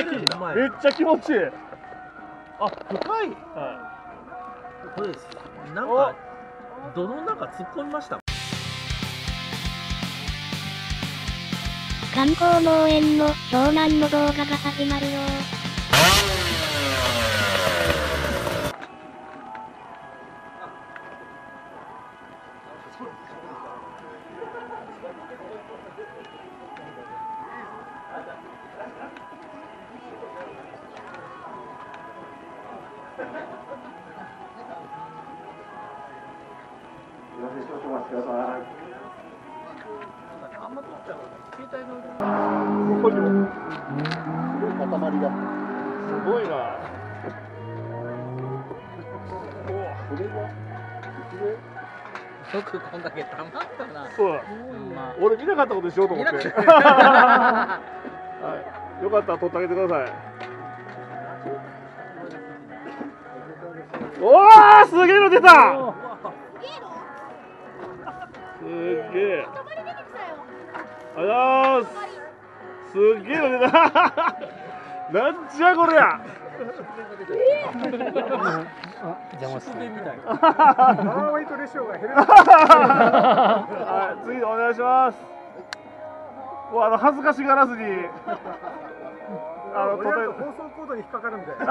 めっちゃ気持ちいい。あ、深い。 これです。なんか泥の中突っ込みました。 観光農園の湘南の動画が始まるよ。 あんま撮っちゃう携帯のすごい塊がすごいな。これはよくこんだけたまったな。 そうだ。俺見なかったことしようと思って。はい。よかったら撮ってあげてください。おー、すげえの出た。すげえ。あらーす。すげえの出た。なんじゃこりゃ。 邪魔してみたい。 はい、次お願いします。もう恥ずかしがらずに。 放送コードに引っかかるんで。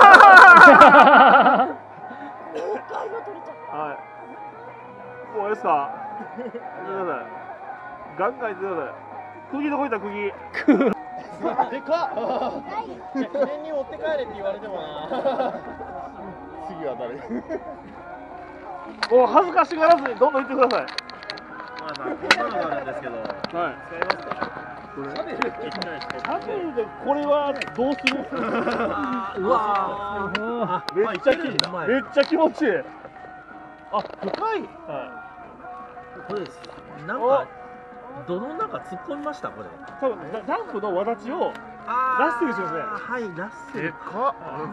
はい。もういいですか。見てください。ガンガンいってください。釘どこいった釘。 でかっ。記念に持って帰れって言われてもな。次は誰？ もう恥ずかしがらずにどんどんいってください。 まあさ、こんなのがあるんですけど、 はい。 使いますか？ シャベルって言ったらシャベルでこれはどうする？ うわー、 めっちゃ気持ちいい。あ、深い。 これです。なんか泥の中突っ込みましたこれ。 多分ダンプのわだちをラッセルしますね。 はい、ラッセル。 でかっ。 結構こ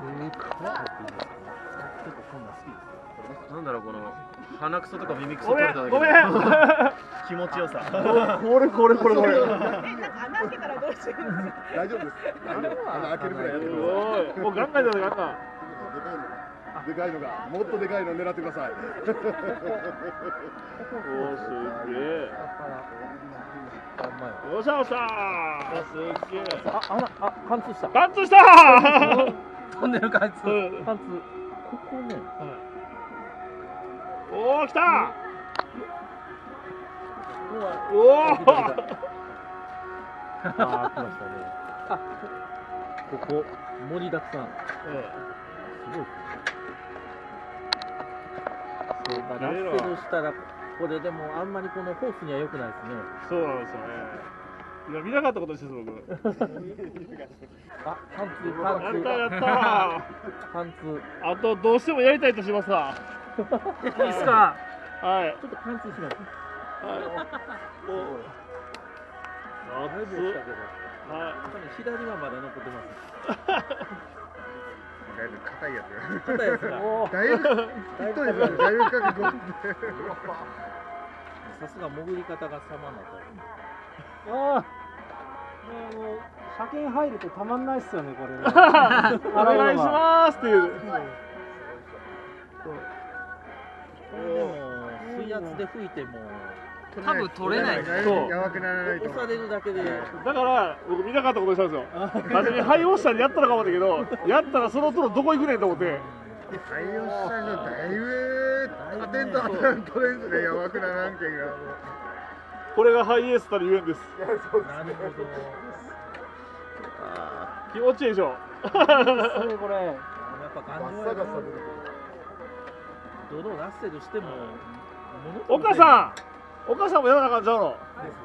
んな好きです。なんだろうこの鼻くそとか耳くそ取れただけで。 ごめん。 気持ちよさ。 これ。 なんか穴開けたらどうしてるんですか？ 大丈夫です。穴開けるぐらいやってください。 すごい。もうガンガンだねガンガン。 でかいのが、もっとでかいの狙ってください。 おー、すげえ。よっしゃよっしゃー。すげえ。 貫通した。 貫通したー。 トンネル貫通。貫通。ここね。 おー、来たー。おー。 あ、来ましたね。ここ盛りだくさん。すごい。ラッセルしたらこれでもあんまりこのホースには良くないですね。 そうなんですよね。いや見なかったことです僕。 あ、貫通。 やったー。 貫通。 あとどうしてもやりたいとしますわ。 いいっすか。 はい。 ちょっと貫通します。 はい。 だいぶ落ちたけど。はい。左はまだ残ってます。 だいぶ硬いやつが。 硬いやつが。 だいぶ覚悟。 さすが潜り方が様なと。 ああ、車検入るとたまんないっすよね、これね。 お願いしますっていう。 これでも水圧で吹いても多分取れない。 そう。 やばくならないと。 押されるだけで。 だから僕見なかったことにしたんですよ。初め廃押したんでやったのかもだけど、やったらそのトロどこ行くねんと思って。 対応したのだいぶパテント取れんすね、やばくならんけんが。 これがハイエースたるゆえんです。 なるほど。 気持ちいいでしょ。 これ。 やっぱ頑丈やな。泥ラッセルしても。 岡さんもやらなあかんちゃうの。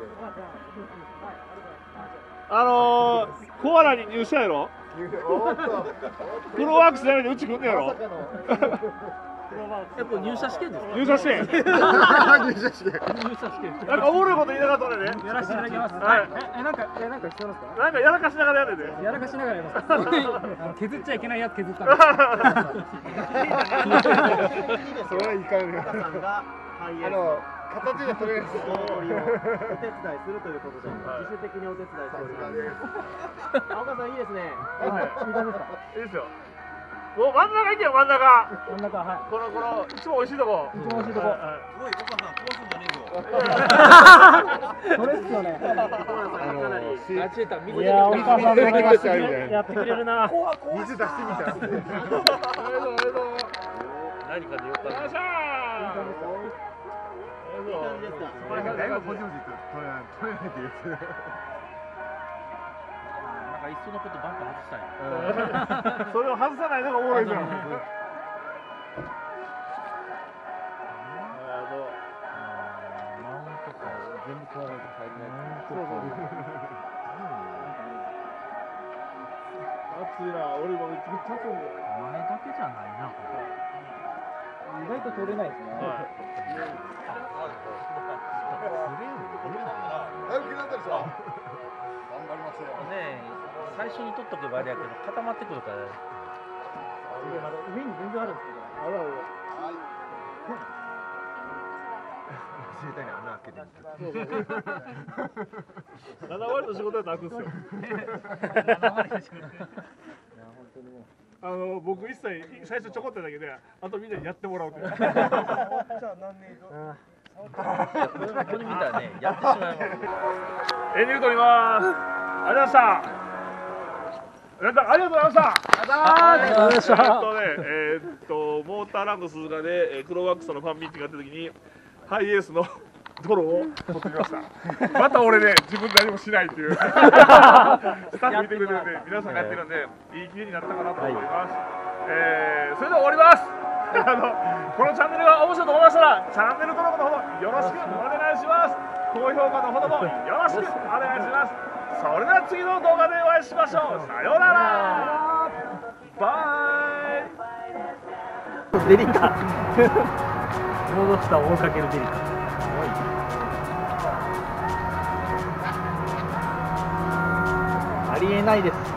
コアラに入社やろ。プロワークスやめてうち来んねやろ。 やっぱ入社試験ですか？ 入社試験。 入社試験。 なんかおもろいこと言いなかったね。 やらせていただきます。 はい。 なんか必要ですか？ なんかやらかしながらやってて。 やらかしながらやります。削っちゃいけないやつ削ったんそれはいかんね。 形で取れないです。 お手伝いするということで、自主的にお手伝いしております。青川さんいいですね。 はいいい感じですか。 いいですよ。もう真ん中行けよ、真ん中。 真ん中はこのいつも美味しいとこ。 い。一番美味しいとこ。 おい、お母さん、壊すんじゃねえぞ。 それっすよね。 いや、お母さんややってくれるな。 水出してみた。 何かでよかった。よっしゃー。 だいぶポジポジと取れないって言って。 なんかいっそのことバンパー外したい。 それを外さないのがおもろいじゃん。 全部買わないと入れない。 暑いな、俺もめっちゃ暑いんだよ。 前だけじゃないな。意外と取れないですね。 だいぶ気になったりさ。頑張りますよ。 ねえ、最初に取っとけばあれやけど固まってくるから。上に全然あるんですけど。 あらあら。 自衛隊に穴開けてみた。 7割の仕事やったら開くんですよ。僕一切最初ちょこっとだけで、あとみんなにやってもらおうって。 これ見たらね、やってしまいます。 エンディング取ります。ありがとうございました。皆さんありがとうございました。 ありがとうございました。 モーターランド鈴鹿でクロワックスのファンミーティングがあった時にハイエースのドロを取ってきました。また俺ね、自分で何もしないっていうスタッフ見てくれてるんで、皆さんがやってるんでいい記事になったかなと思います。それでは終わります。このチャンネルが面白いと思いましたらチャンネル登録のほどよろしくお願いします。高評価のほどもよろしくお願いします。それでは次の動画でお会いしましょう。さようなら。バイ。 デリカ戻した大かけるデリカ。ありえないです。